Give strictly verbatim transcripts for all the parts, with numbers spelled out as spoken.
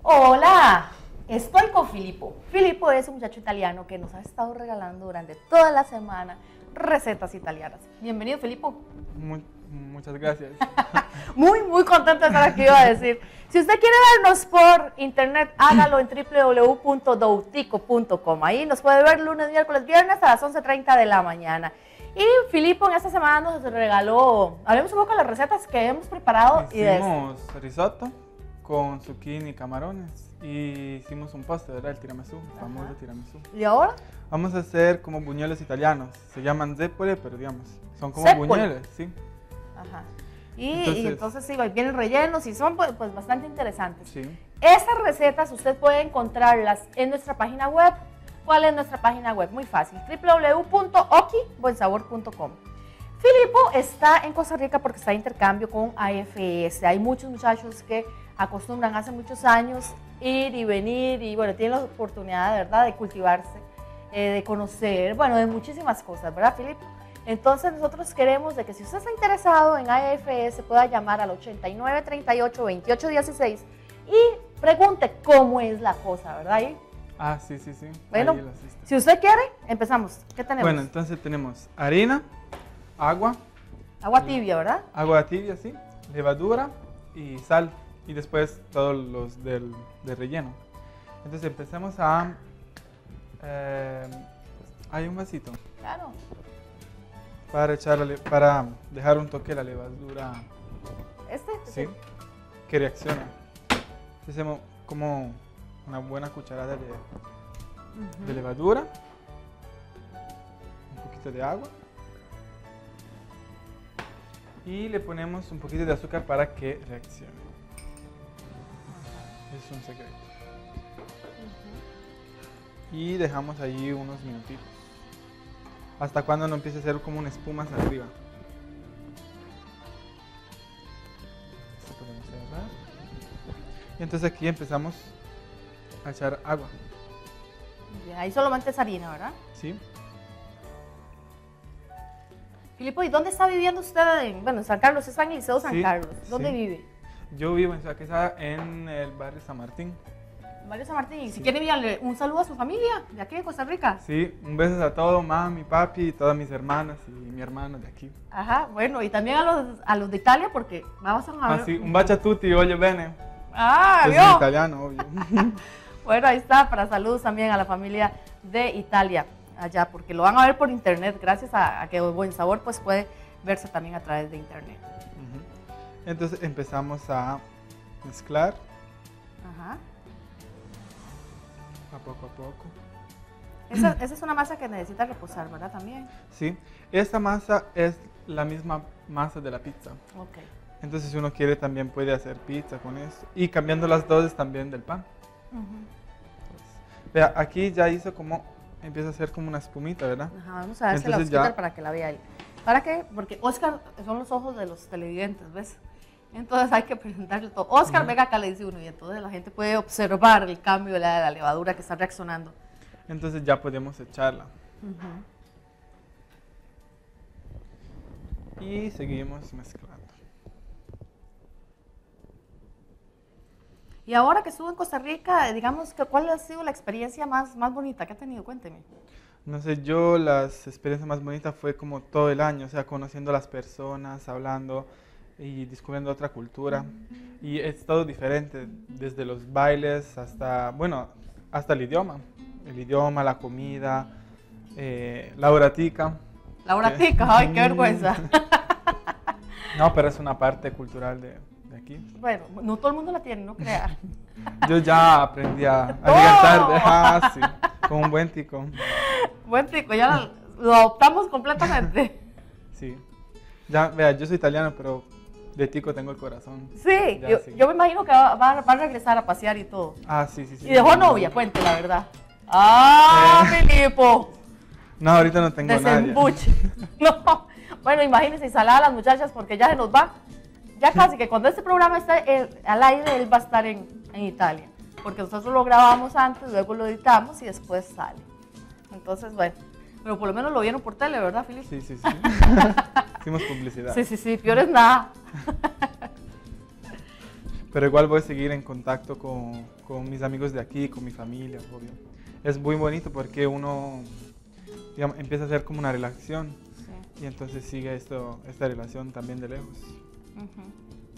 Hola, estoy con Filippo. Filippo es un muchacho italiano que nos ha estado regalando durante toda la semana recetas italianas. Bienvenido, Filippo. Muy, muchas gracias. Muy, muy contento de estar aquí, iba a decir. Si usted quiere vernos por internet, hágalo en w w w punto doutico punto com. Ahí nos puede ver lunes, miércoles, viernes a las once treinta de la mañana. Y Filippo en esta semana nos regaló, hablemos un poco de las recetas que hemos preparado. Hicimos y de... risotto con zucchini y camarones y hicimos un postre, ¿verdad? El tiramisú, el famoso tiramisú. ¿Y ahora? Vamos a hacer como buñuelos italianos, se llaman zeppole, pero digamos, son como Zeppole. buñuelos, sí. Ajá. Y entonces, y entonces sí, vienen rellenos y son pues, pues bastante interesantes. Sí. Estas recetas usted puede encontrarlas en nuestra página web. ¿Cuál es nuestra página web? Muy fácil, w w w punto oki buen sabor punto com. Filippo está en Costa Rica porque está de intercambio con A F S. Hay muchos muchachos que acostumbran hace muchos años ir y venir y bueno, tienen la oportunidad de verdad de cultivarse, eh, de conocer, bueno, de muchísimas cosas, ¿verdad, Filippo? Entonces nosotros queremos de que si usted está interesado en A F S pueda llamar al ochenta y nueve, treinta y ocho, veintiocho dieciséis y pregunte cómo es la cosa, ¿verdad? ¿Y? Ah, sí, sí, sí. Bueno, si usted quiere, empezamos. ¿Qué tenemos? Bueno, entonces tenemos harina, agua. Agua tibia, ¿verdad? Agua tibia, sí. Levadura y sal. Y después todos los del, del relleno. Entonces empecemos a... Eh, hay un vasito. Claro. Para, echarle, para dejar un toque la levadura. ¿Este? Sí. Que reacciona. Hacemos como una buena cucharada de, uh-huh. de levadura. Un poquito de agua. Y le ponemos un poquito de azúcar para que reaccione. Es un secreto. Uh-huh. Y dejamos ahí unos minutitos. Hasta cuando no empiece a hacer como una espuma hacia arriba. Esto podemos cerrar. Y entonces aquí empezamos a echar agua. Ya, ahí solamente es harina, ¿verdad? Sí. Filippo, ¿y dónde está viviendo usted? En, bueno, en San Carlos, está en el Liceo San sí, Carlos. ¿Dónde sí. vive? Yo vivo en Saqueza, en el barrio San Martín. Barrio San Martín. Y si sí. quiere enviarle un saludo a su familia de aquí de Costa Rica. Sí, un beso a todos, mami, papi, todas mis hermanas y mi hermano de aquí. Ajá, bueno, y también a los, a los de Italia porque vamos a ver. Ah, sí, un bacio a tutti, oye, bene. Ah, es en italiano, obvio. Bueno, ahí está, para saludos también a la familia de Italia allá, porque lo van a ver por internet, gracias a, a que Buen Sabor pues puede verse también a través de internet. Uh-huh. Entonces empezamos a mezclar. Ajá. A poco a poco. Esa, esa es una masa que necesita reposar, ¿verdad? También. Sí, esta masa es la misma masa de la pizza. Ok. Entonces si uno quiere también puede hacer pizza con esto. Y cambiando las dosis también del pan. Uh-huh. Entonces, vea, aquí ya hizo como, empieza a hacer como una espumita, ¿verdad? Ajá, vamos a dársela a Oscar ya... para que la vea ahí. ¿Para qué? Porque Oscar son los ojos de los televidentes, ¿ves? Entonces hay que presentarle todo. Oscar, uh-huh. venga acá, le dice uno, y entonces la gente puede observar el cambio de la, de la levadura que está reaccionando. Entonces ya podemos echarla. Uh-huh. Y seguimos mezclando. Y ahora que estuvo en Costa Rica, digamos, que ¿cuál ha sido la experiencia más, más bonita que ha tenido? Cuénteme. No sé, yo las experiencias más bonitas fue como todo el año, o sea, conociendo a las personas, hablando y descubriendo otra cultura. Uh-huh. Y es todo diferente, desde los bailes hasta, bueno, hasta el idioma. El idioma, la comida, eh, la horatica. La horatica, ay, qué vergüenza. No, pero es una parte cultural de, de aquí. Bueno, no todo el mundo la tiene, no crea. Yo ya aprendí a, a llegar tarde, ah, sí, con un buen tico. Buen tico, ya lo adoptamos completamente. Sí, ya, vea, yo soy italiano, pero de tico tengo el corazón. Sí, yo, sí. yo me imagino que va, va, va a regresar a pasear y todo. Ah, sí, sí, sí. Y dejó novia, cuente la verdad. ¡Ah, eh. Filippo! No, ahorita no tengo Desembuche. No, bueno, imagínense, salada a las muchachas porque ya se nos va. Ya casi que cuando este programa está eh, al aire, él va a estar en, en Italia. Porque nosotros lo grabamos antes, luego lo editamos y después sale. Entonces, bueno, pero por lo menos lo vieron por tele, ¿verdad, Filippo? Sí, sí, sí. Hicimos publicidad. Sí, sí, sí, peor es nada. pero igual voy a seguir en contacto con, con mis amigos de aquí, con mi familia, obvio. Es muy bonito porque uno, digamos, empieza a hacer como una relación sí. y entonces sigue esto, esta relación también de lejos. Uh-huh.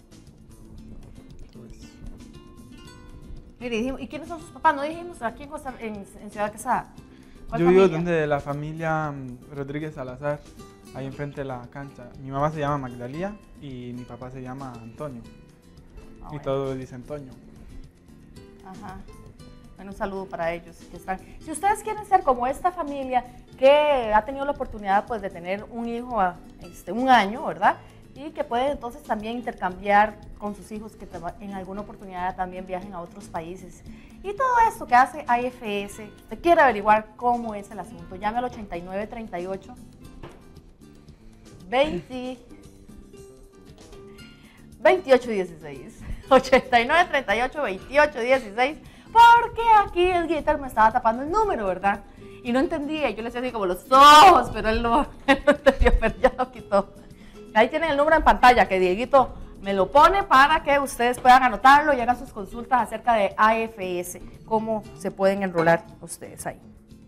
Mire, ¿y quiénes son sus papás? No dijimos aquí en, Costa, en, en Ciudad Quesada. Yo vivo donde la familia Rodríguez Salazar, ahí enfrente de la cancha. Mi mamá se llama Magdalía y mi papá se llama Antonio. Oh, y bueno. Todo dice Antonio. Ajá. Bueno, un saludo para ellos que están. Si ustedes quieren ser como esta familia que ha tenido la oportunidad pues, de tener un hijo a este, un año, ¿verdad? Y que puede entonces también intercambiar con sus hijos que en alguna oportunidad también viajen a otros países. Y todo esto que hace A F S, usted quiere averiguar cómo es el asunto, llame al ochenta y nueve treinta y ocho, veinte, veintiocho dieciséis, ochenta y nueve treinta y ocho, veintiocho dieciséis, porque aquí el guitar me estaba tapando el número, ¿verdad? Y no entendía, yo le decía así como los ojos, pero él no, él no entendió, pero ya lo quitó. Ahí tienen el número en pantalla que Dieguito me lo pone para que ustedes puedan anotarlo y hagan sus consultas acerca de A F S, cómo se pueden enrolar ustedes ahí.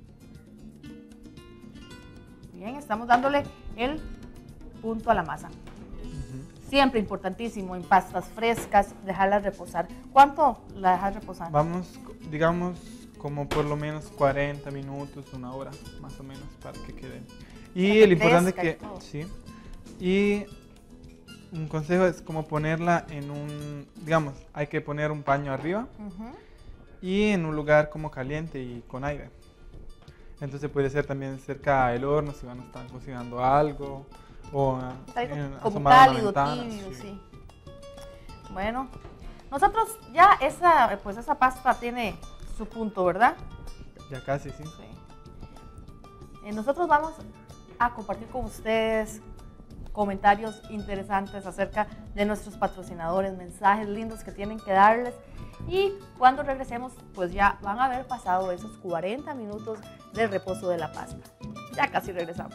Bien, estamos dándole el punto a la masa. Siempre importantísimo en pastas frescas, dejarlas reposar. ¿Cuánto la dejas reposar? Vamos, digamos, como por lo menos cuarenta minutos, una hora, más o menos, para que quede. Y el importante es que, sí, y un consejo es como ponerla en un, digamos, hay que poner un paño arriba uh-huh. y en un lugar como caliente y con aire. Entonces puede ser también cerca del horno si van a estar cocinando algo o en, como cálido, tibio, sí. sí. Bueno, nosotros ya esa, pues esa pasta tiene su punto, ¿verdad? Ya casi, sí. sí. Eh, nosotros vamos a compartir con ustedes comentarios interesantes acerca de nuestros patrocinadores, mensajes lindos que tienen que darles y cuando regresemos pues ya van a haber pasado esos cuarenta minutos de reposo de la pasta. Ya casi regresamos.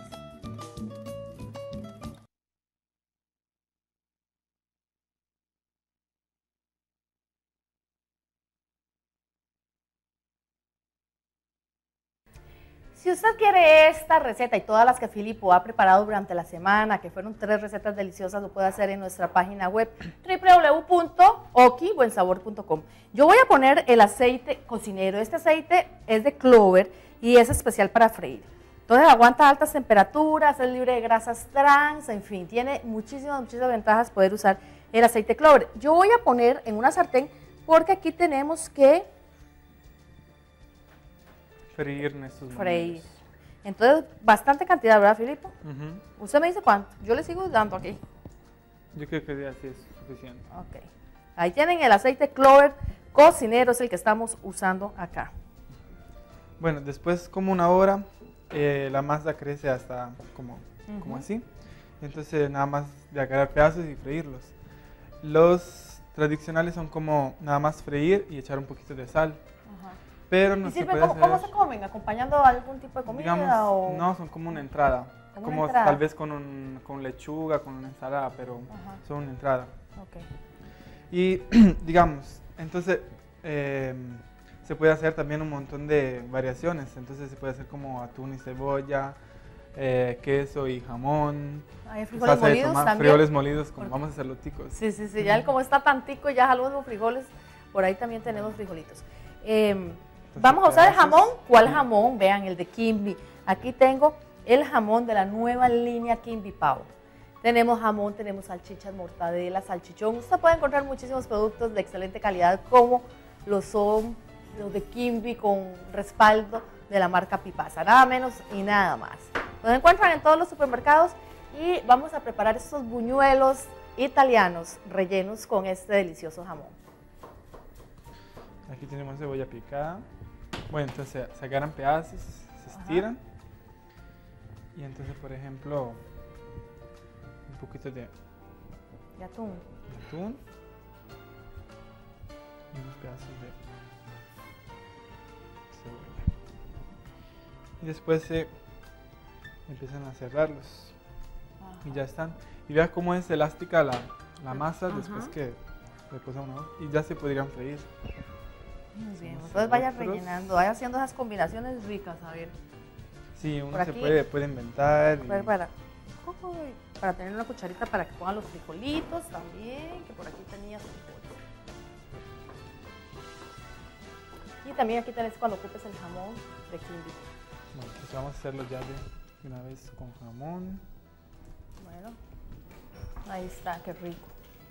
Si usted quiere esta receta y todas las que Filipo ha preparado durante la semana, que fueron tres recetas deliciosas, lo puede hacer en nuestra página web doble u doble u doble u punto oki buen sabor punto com. Yo voy a poner el aceite cocinero. Este aceite es de clover y es especial para freír. Entonces aguanta altas temperaturas, es libre de grasas trans, en fin, tiene muchísimas, muchísimas ventajas poder usar el aceite clover. Yo voy a poner en una sartén porque aquí tenemos que freír estos freír. Entonces, bastante cantidad, ¿verdad, Filipo? Uh-huh. Usted me dice cuánto. Yo le sigo dando aquí. Yo creo que así es suficiente. Ok. Ahí tienen el aceite clover cocinero, es el que estamos usando acá. Bueno, después como una hora, eh, la masa crece hasta como, uh-huh. como así. Entonces, nada más de agarrar pedazos y freírlos. Los tradicionales son como nada más freír y echar un poquito de sal. Pero no ¿Y se sirven puede como, hacer, cómo se comen? ¿Acompañando algún tipo de comida? Digamos, o? No, son como una entrada. Como, como una entrada. Tal vez con, un, con lechuga, con una ensalada, pero Ajá. son una entrada. Okay. Y digamos, entonces eh, se puede hacer también un montón de variaciones. Entonces se puede hacer como atún y cebolla, eh, queso y jamón. Hay frijoles molidos tomar, también. Frijoles molidos, como vamos a hacerlo ticos. Sí, sí, sí. Ya como está tan tico, ya jalamos frijoles. Por ahí también tenemos frijolitos. Eh, Vamos a usar el jamón. ¿Cuál jamón? Vean, el de Kimby. Aquí tengo el jamón de la nueva línea Kimby Pau. Tenemos jamón, tenemos salchichas, mortadela, salchichón. Usted puede encontrar muchísimos productos de excelente calidad como lo son los de Kimby con respaldo de la marca Pipasa. Nada menos y nada más. Los encuentran en todos los supermercados y vamos a preparar estos buñuelos italianos rellenos con este delicioso jamón. Aquí tenemos cebolla picada. Bueno, entonces se agarran pedazos, se estiran. Ajá. Y entonces, por ejemplo, un poquito de, de atún. De atún. Y unos pedazos de cebolla. Y después se empiezan a cerrarlos. Ajá. Y ya están. Y vea cómo es elástica la, la masa Ajá. después que después a una hora y ya se podrían freír. Muy bien, Vamos a entonces vaya otros. rellenando, vaya haciendo esas combinaciones ricas, a ver. Sí, uno Por se aquí. puede, puede inventar. A ver, y- para, uy, para tener una cucharita para que pongan los frijolitos también, que por aquí tenía frijoles. Y también aquí tenés cuando ocupes el jamón de Kimby. Bueno, pues vamos a hacerlo ya de una vez con jamón. Bueno, ahí está, qué rico.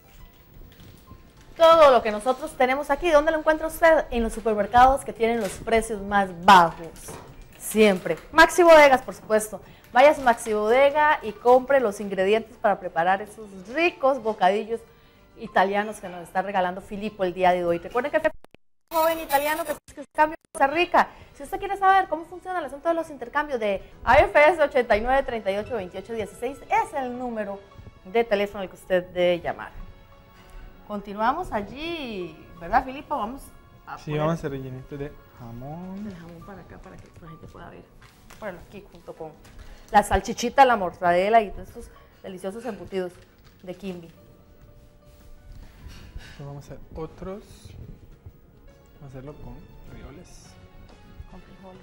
Todo lo que nosotros tenemos aquí, ¿dónde lo encuentra usted? En los supermercados que tienen los precios más bajos. Siempre. Maxi Bodegas, por supuesto. Vaya a su Maxi Bodega y compre los ingredientes para preparar esos ricos bocadillos italianos que nos está regalando Filippo el día de hoy. Recuerden que es un joven italiano que es cambio en Costa Rica. Si usted quiere saber cómo funciona el asunto de los intercambios de A F S ochenta y nueve, treinta y ocho, veintiocho, dieciséis, es el número de teléfono al que usted debe llamar. Continuamos allí, ¿verdad, Filippo? Vamos a Sí, poner vamos a hacer rellenito de jamón. el jamón para acá para que la gente pueda ver. Ponerlo aquí junto con la salchichita, la mortadela y todos estos deliciosos embutidos de Kimby. Entonces vamos a hacer otros. Vamos a hacerlo con frijoles. Con frijoles.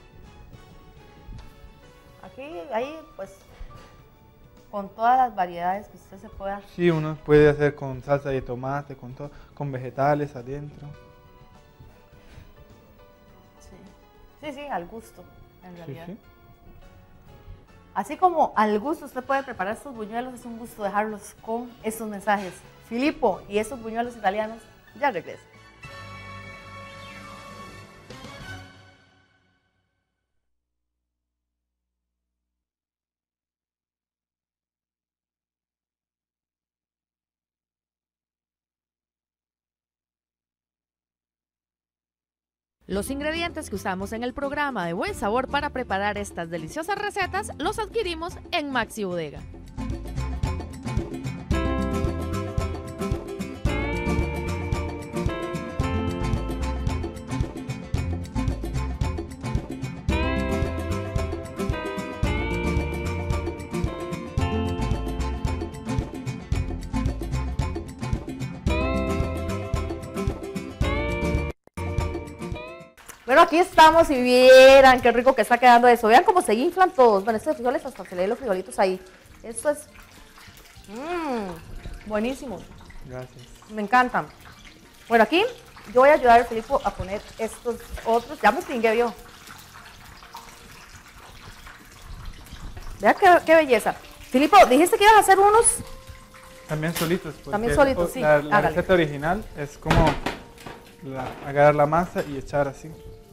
Aquí, ahí, pues, con todas las variedades que usted se pueda. Sí, uno puede hacer con salsa de tomate, con todo, con vegetales adentro. Sí, sí, sí, al gusto, en Sí, realidad. sí. Así como al gusto usted puede preparar estos buñuelos, es un gusto dejarlos con estos mensajes. Filippo y esos buñuelos italianos, ya regresa. Los ingredientes que usamos en el programa de Buen Sabor para preparar estas deliciosas recetas los adquirimos en Maxi Bodega. Bueno, aquí estamos y vieran qué rico que está quedando eso. Vean cómo se inflan todos. Bueno, estos frijoles hasta se leen los frijolitos ahí. Esto es mmm, buenísimo. Gracias. Me encantan. Bueno, aquí yo voy a ayudar a Filippo a poner estos otros. Ya me extingué yo. Vean qué, qué belleza. Filippo, dijiste que ibas a hacer unos. También solitos. porque También solitos, o- sí, La, la hágale. receta original es como la- agarrar la masa y echar así.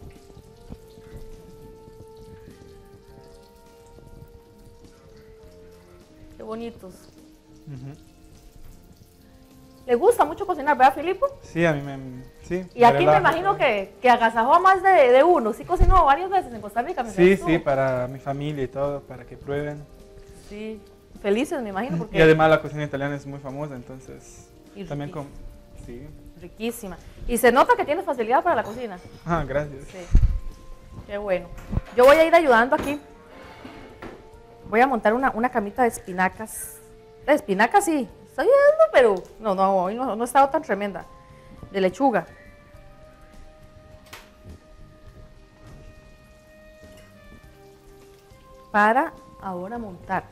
Qué bonitos. Ujú. ¿Le gusta mucho cocinar, verdad, Filippo? Sí, a mí me... Sí, Y aquí me relaja. imagino que, que agasajó a más de, de uno. Sí cocinó varias veces en Costa Rica. Sí, sí, para mi familia y todo, para que prueben. Sí, felices me imagino porque Y además la cocina italiana es muy famosa, entonces Y también con... riquísima. Sí. riquísima. Y se nota que tienes facilidad para la cocina. Ah, gracias. Sí. Qué bueno. Yo voy a ir ayudando aquí. Voy a montar una, una camita de espinacas. De espinacas sí, estoy ayudando, pero no, no, hoy no, no he estado tan tremenda. De lechuga. Para ahora montar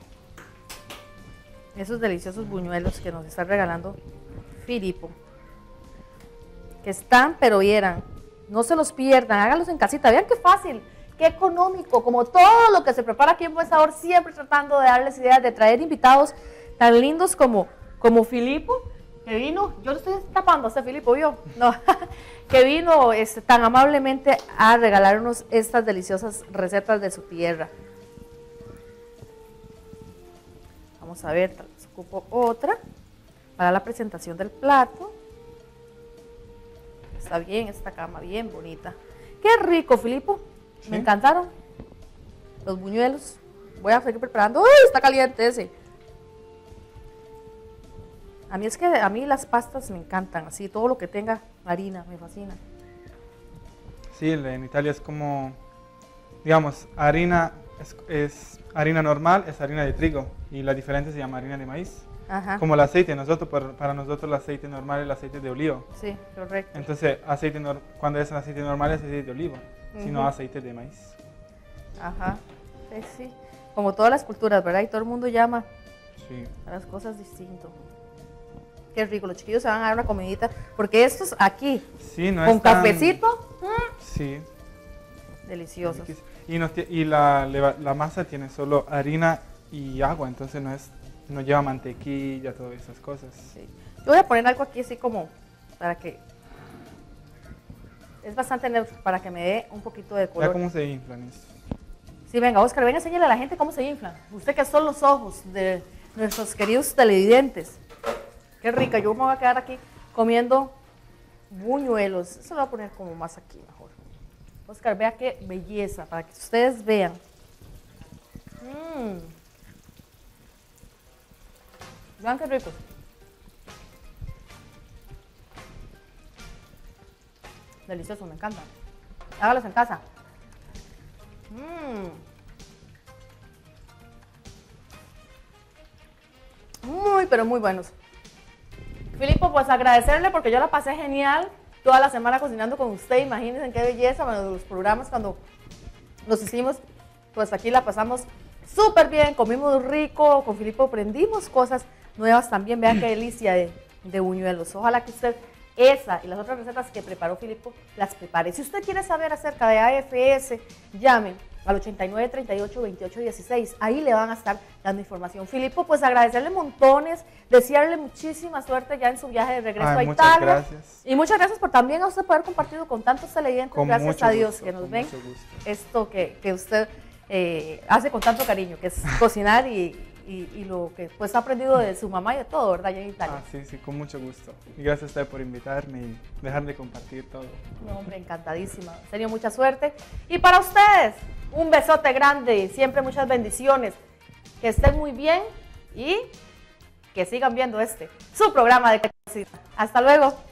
esos deliciosos buñuelos que nos está regalando Filippo. Que están, pero vieran, no se los pierdan, háganlos en casita. Vean qué fácil, qué económico, como todo lo que se prepara aquí en Buen Sabor, siempre tratando de darles ideas, de traer invitados tan lindos como, como Filippo, que vino, yo le estoy tapando a este Filippo, ¿vio? No, que vino este, tan amablemente a regalarnos estas deliciosas recetas de su tierra. Vamos a ver, tal vez ocupo otra para la presentación del plato. Está bien esta cama, bien bonita. Qué rico, Filippo. ¿Sí? Me encantaron los buñuelos. Voy a seguir preparando. ¡Uy, está caliente ese! A mí es que a mí las pastas me encantan, así todo lo que tenga harina, me fascina. Sí, en Italia es como, digamos, harina es, es harina normal, es harina de trigo y la diferencia se llama harina de maíz. Ajá. Como el aceite, nosotros, para, para nosotros el aceite normal es el aceite de olivo. Sí, correcto. Entonces, aceite nor- cuando es un aceite normal es aceite de olivo, Ujú. sino aceite de maíz. Ajá. Sí, sí. Como todas las culturas, ¿verdad? Y todo el mundo llama Sí. a las cosas distinto. Qué rico, los chiquillos se van a dar una comidita, porque estos aquí, Sí, no con es tan- cafecito, mm, Sí. deliciosos. Y, no, ti- y la, leva- la masa tiene solo harina y agua, entonces no es no lleva mantequilla, todas esas cosas. Sí. Yo voy a poner algo aquí así como para que es bastante neutro, para que me dé un poquito de Ya color. cómo se inflan esto. Sí, venga, Oscar, venga, enséñale a la gente cómo se inflan. Usted que son los ojos de nuestros queridos televidentes. Qué rica, yo me voy a quedar aquí comiendo buñuelos. Eso lo voy a poner como más aquí mejor. Oscar, vea qué belleza, para que ustedes vean. Mmm. Vean qué rico. Delicioso, me encanta. Hágalos en casa. Mmm. Muy, pero muy buenos. Filipo, pues agradecerle porque yo la pasé genial toda la semana cocinando con usted. Imagínense qué belleza. Bueno, los programas cuando los hicimos, pues aquí la pasamos súper bien, comimos rico, con Filipo aprendimos cosas nuevas también. Vean qué delicia de, de buñuelos. Ojalá que usted esa y las otras recetas que preparó Filipo las prepare. Si usted quiere saber acerca de A F S, llame al ochenta y nueve, treinta y ocho, veintiocho dieciséis. Ahí le van a estar dando información. Filipo, pues agradecerle montones, desearle muchísima suerte ya en su viaje de regreso Ay, a muchas Italia. gracias. Y muchas gracias por también a usted poder compartido con tantos televidentes. Con Gracias mucho a Dios gusto, que nos con ven mucho gusto. esto que, que usted eh, hace con tanto cariño, que es cocinar y, y, y lo que pues ha aprendido de su mamá y de todo, ¿verdad? Ya en Italia. Ah, sí, sí, con mucho gusto. Y gracias a usted por invitarme y dejar de compartir todo. No, hombre, encantadísima. En serio, mucha suerte. Y para ustedes, un besote grande y siempre muchas bendiciones. Que estén muy bien y que sigan viendo este, su programa de cocina. Hasta luego.